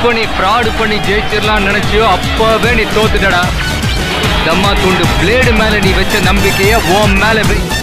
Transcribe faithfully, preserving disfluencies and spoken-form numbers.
எப்போ நீ ஃப்ராடு பண்ணி ஜெயிச்சிடலாம் நினைச்சியோ அப்பவே நீ தோத்துட்டடா. தம்மா துண்டு பிளேடு மேல நீ வச்ச நம்பிக்கைய உன் மேல வை.